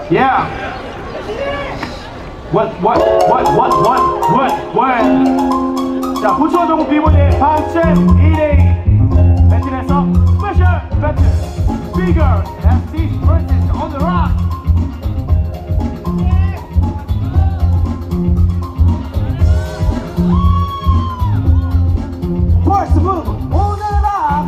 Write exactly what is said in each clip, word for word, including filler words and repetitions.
Yeah. What what what what what what what. 자, 부천 동국 비보이의 방점 일 위 배틀에서 스페셜 배틀 비걸 에스티 vs On The Rock. First move, On The Rock.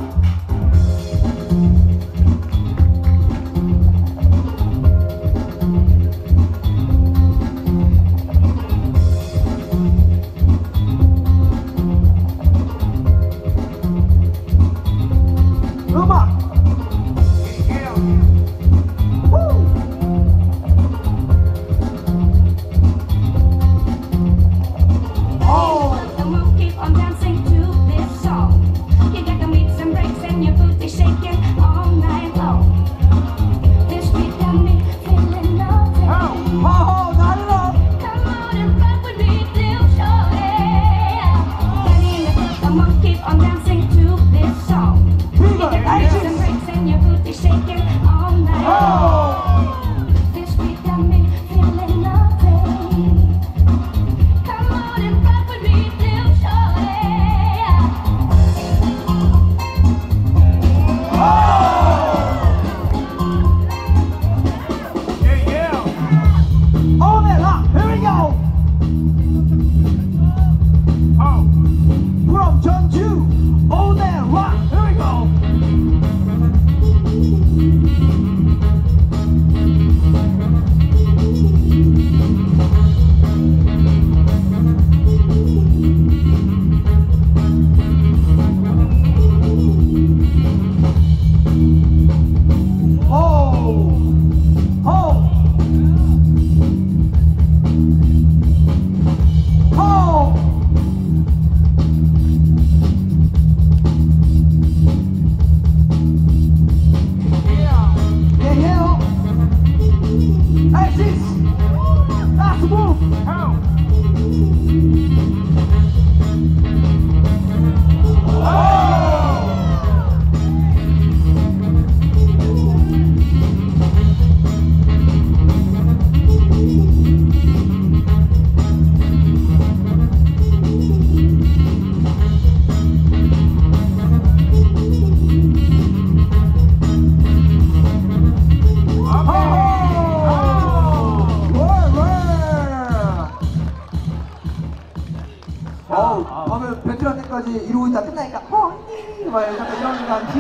이러고 있다 끝나니까 어 언니 막 약간 이런感じ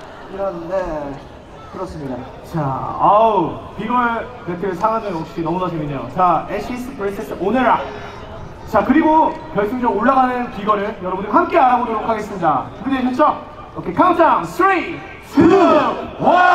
이런데 그렇습니다. 자, 아우 비걸 배틀 상황은 역시 너무나 재밌네요. 자, 애쉬스 vs 오늘 락. 자, 그리고 결승전 올라가는 비걸을 여러분들 함께 알아보도록 하겠습니다. 준비되셨죠? 오케이, 카운트다운 삼, 이, 일.